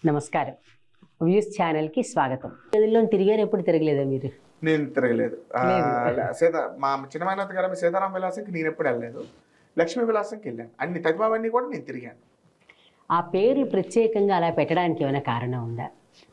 నమస్కారం. వ్యూస్ ఛానల్కి స్వాగతం. గదిలో తిరిగారు, ఎప్పుడు తిరగలేదా మీరు? నేను తిరగలేదు. మా చిన్నమానత గారు సీతారాం విలాసంకి నేను ఎప్పుడు వెళ్ళలేదు. లక్ష్మీ విలాసంకి వెళ్ళాను. అన్ని తదిమావన్నీ కూడా నేను తిరిగాను. ఆ పేర్లు ప్రత్యేకంగా అలా పెట్టడానికి ఏమైనా కారణం ఉందా?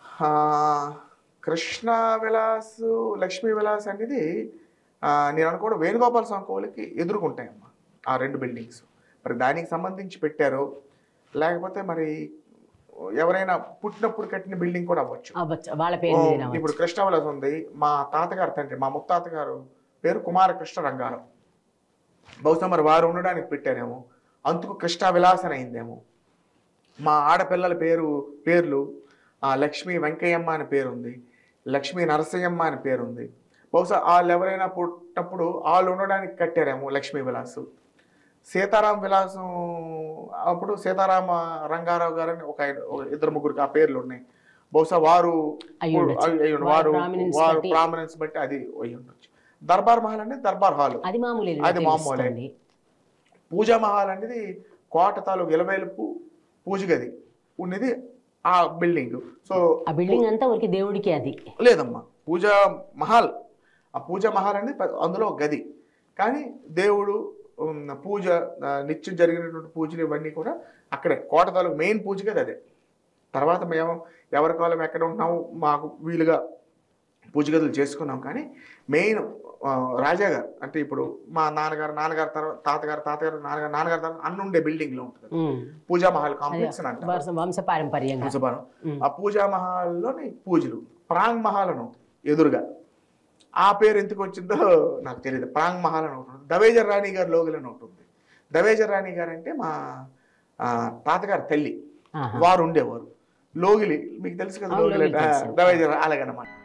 కృష్ణ విలాస్, లక్ష్మీ విలాస్ అనేది నేను అనుకోవడం వేణుగోపాల స్వామి ఎదుర్కొంటాయమ్మా ఆ రెండు బిల్డింగ్స్. మరి దానికి సంబంధించి పెట్టారో లేకపోతే మరి ఎవరైనా పుట్టినప్పుడు కట్టిన బిల్డింగ్ కూడా అవ్వచ్చు. వాళ్ళ పేరు ఇప్పుడు కృష్ణ విలాస్ ఉంది. మా తాతగారు తండ్రి, మా ముత్తాత గారు పేరు కుమారకృష్ణ రంగారావు. బహుశా మరి వారు ఉండడానికి పెట్టారేమో, అందుకు కృష్ణ విలాస్ అని అయిందేమో. మా ఆడపిల్లల పేర్లు లక్ష్మీ వెంకయ్యమ్మ అని పేరుంది, లక్ష్మీ నరసయ్యమ్మ అని పేరుంది. బహుశా వాళ్ళు ఎవరైనా పుట్టినప్పుడు వాళ్ళు ఉండడానికి కట్టారేమో లక్ష్మీ విలాసు. సీతారాం విలాసం అప్పుడు సీతారామ రంగారావు గారని ఒక ఇద్దరు ముగ్గురికి ఆ పేర్లు ఉన్నాయి. బహుశా వారు ప్రామినెన్స్ బట్టి అది అయ్యి ఉండొచ్చు. దర్బార్ మహల్ అనేది దర్బార్ హాల్, అది మామూలే. పూజా మహల్ అనేది కోట తాలూకు ఇలవేలుపు పూజ గది ఉన్నది ఆ బిల్డింగ్. సో ఆ బిల్డింగ్ అంతా ఒక దేవుడికి అది లేదమ్మా. పూజా మహల్, ఆ పూజా మహల్ అనేది అందులో గది. కానీ దేవుడు పూజ నిత్యం జరిగినటువంటి పూజలు ఇవన్నీ కూడా అక్కడే కోట తాలూకు మెయిన్ పూజ గది అదే. తర్వాత మేము ఎవరి కాలం ఎక్కడ ఉంటున్నాము మాకు వీలుగా పూజ గదులు చేసుకున్నాం. కానీ మెయిన్ రాజాగారు అంటే ఇప్పుడు మా నాన్నగారు తర్వాత తాతగారు నాన్నగారు తర్వాత అన్నుండే బిల్డింగ్ లో ఉంటుంది పూజా మహల్ కాంప్లెక్స్ అని అంటారు, వంశపారంపర్యంగా. ఆ పూజా మహల్లోని పూజలు ప్రాంగ్ మహల్ అని ఎదురుగా. ఆ పేరు ఎందుకు వచ్చిందో నాకు తెలియదు. ప్రాంగ్ మహల్ అని ఉంటుంది. దవేజర్ రాణి గారు లోగిల్ అని ఉంటుంది. దవేజర్ రాణి గారు అంటే మా తాతగారు తల్లి, వారు ఉండేవారు లోగిలి. మీకు తెలుసు కదా లోగిలి, దవేజర్ అలాగనమాట.